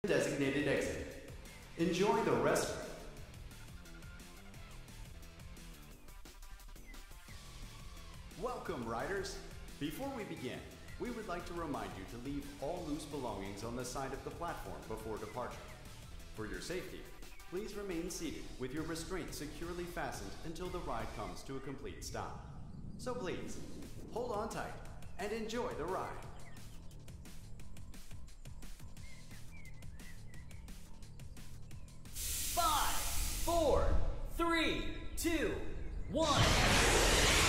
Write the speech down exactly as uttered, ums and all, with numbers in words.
designated exit. Enjoy the rest. Welcome, riders! Before we begin, we would like to remind you to leave all loose belongings on the side of the platform before departure. For your safety, please remain seated with your restraints securely fastened until the ride comes to a complete stop. So please, hold on tight and enjoy the ride. Five, four, three, two, one.